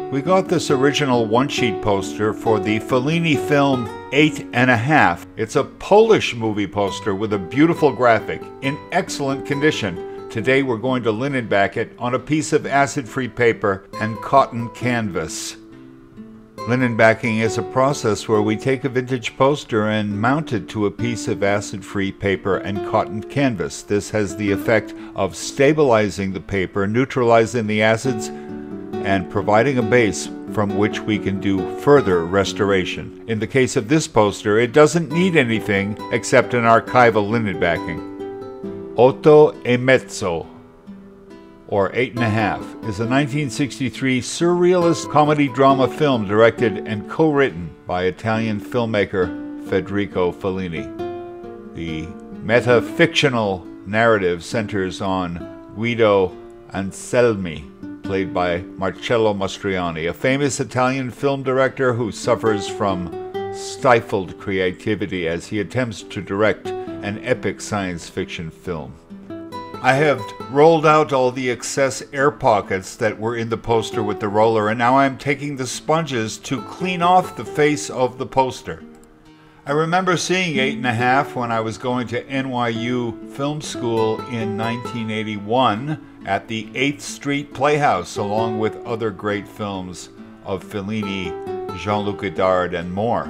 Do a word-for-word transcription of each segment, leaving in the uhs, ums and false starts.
We got this original one-sheet poster for the Fellini film Eight and a Half. It's a Polish movie poster with a beautiful graphic in excellent condition. Today we're going to linen back it on a piece of acid-free paper and cotton canvas. Linen backing is a process where we take a vintage poster and mount it to a piece of acid-free paper and cotton canvas. This has the effect of stabilizing the paper, neutralizing the acids, and providing a base from which we can do further restoration. In the case of this poster, it doesn't need anything except an archival linen backing. Otto e Mezzo, or Eight and a Half, is a nineteen sixty-three surrealist comedy-drama film directed and co-written by Italian filmmaker Federico Fellini. The meta-fictional narrative centers on Guido Anselmi, played by Marcello Mastroianni, a famous Italian film director who suffers from stifled creativity as he attempts to direct an epic science fiction film. I have rolled out all the excess air pockets that were in the poster with the roller, and now I'm taking the sponges to clean off the face of the poster. I remember seeing Eight and a Half when I was going to N Y U Film School in nineteen eighty-one at the eighth Street Playhouse, along with other great films of Fellini, Jean-Luc Godard, and more.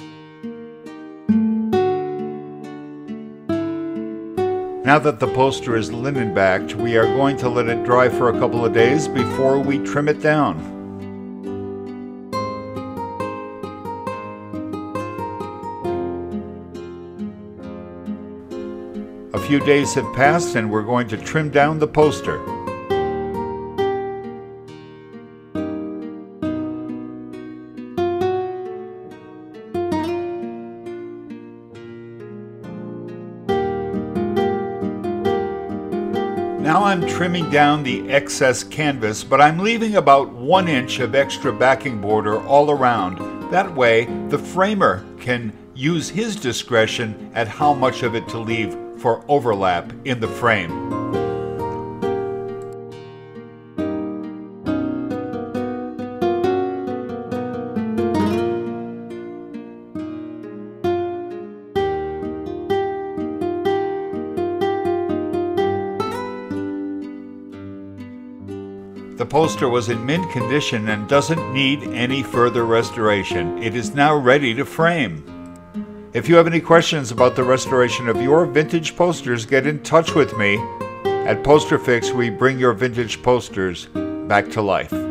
Now that the poster is linen backed, we are going to let it dry for a couple of days before we trim it down. A few days have passed and we're going to trim down the poster. Now I'm trimming down the excess canvas, but I'm leaving about one inch of extra backing border all around. That way, the framer can use his discretion at how much of it to leave for overlap in the frame. The poster was in mint condition and doesn't need any further restoration. It is now ready to frame. If you have any questions about the restoration of your vintage posters, get in touch with me. At PosterFix, we bring your vintage posters back to life.